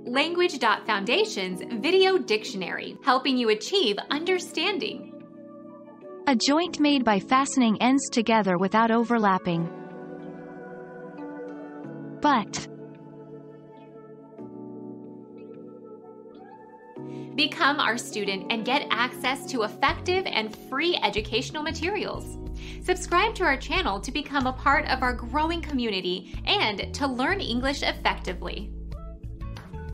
Language.Foundation's Video Dictionary, helping you achieve understanding. A joint made by fastening ends together without overlapping. But. Become our student and get access to effective and free educational materials. Subscribe to our channel to become a part of our growing community and to learn English effectively.